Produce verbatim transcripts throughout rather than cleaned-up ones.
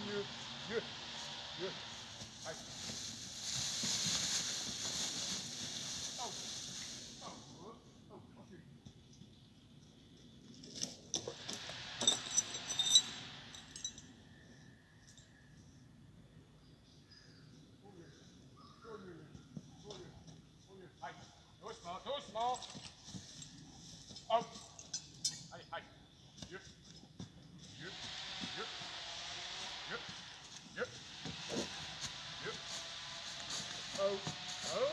mieux, mieux, mieux. Aïe. Oh, oh, oh, oh, recule. Au mieux, au mieux, au mieux, au mieux. Aïe, doucement, doucement. Oh, allez, aïe. Mieux, mieux, mieux, mieux, mieux, mieux. Oh, oh.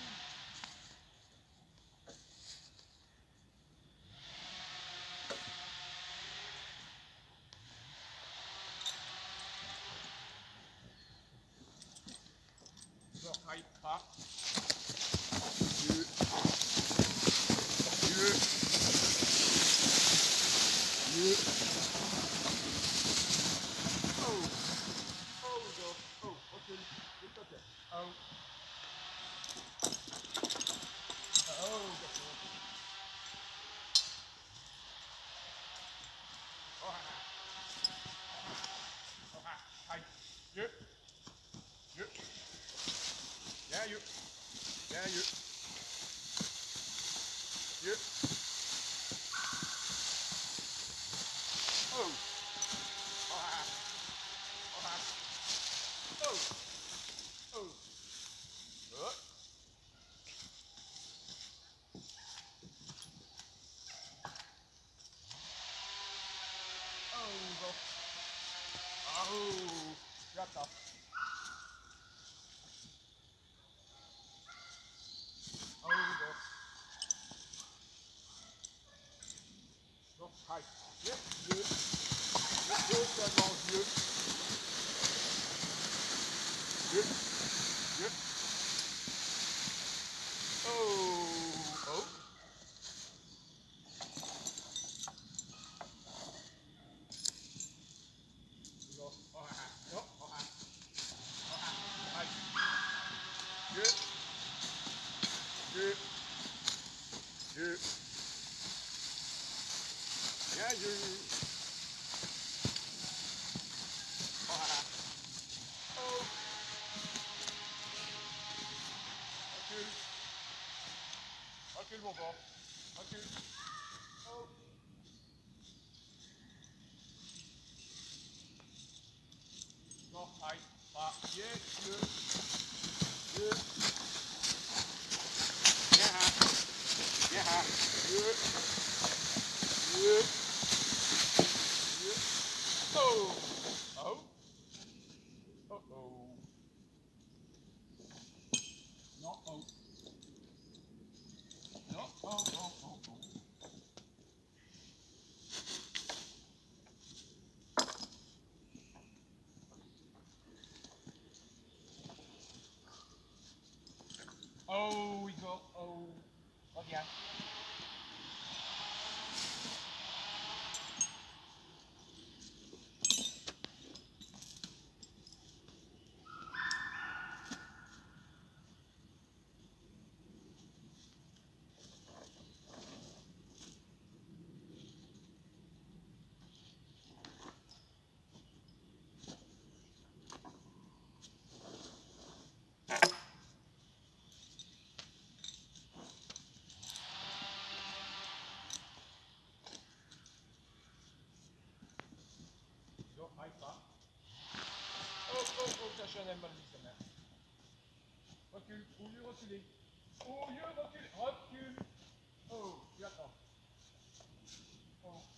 Non, aïe, pas. Mieux, mieux, mieux. Oh, oh, go. Oh, recule, s'il te plaît. Oh, oh, d'accord. Oh, ah, oh, ah, aïe. Mieux, mieux. Bien, mieux. Bien, mieux. Mieux. Oh, oh, ah, oh, ah. Oh, oh, oh. Oh, go. Oh, j'attends. Oh, go. Non, aïe. Mieux, mieux. Mieux, seulement mieux. Mieux, mieux. Oh, oh. Non, oh, ah, non, oh, ah, oh, ah, aïe. Mieux, mieux, mieux. Bien, mieux. Oh, ah, oh. Recule. Recule, mon bon. Recule. Oh. Non, aïe. Pas. Bien, mieux. Mieux. Bien, hein. Bien, hein. Mieux. Mieux. Mieux. Oh. Oh. Oh, oh. Non, oh. Non, oh, oh, oh, oh. Oh, we go. Oh. Reviens. Non, aïe pas. Oh, oh, oh, ta chaîne elle m'a mis quand même. Recule, au lieu reculer. Au lieu recule, recule. Oh, tu attends. Oh.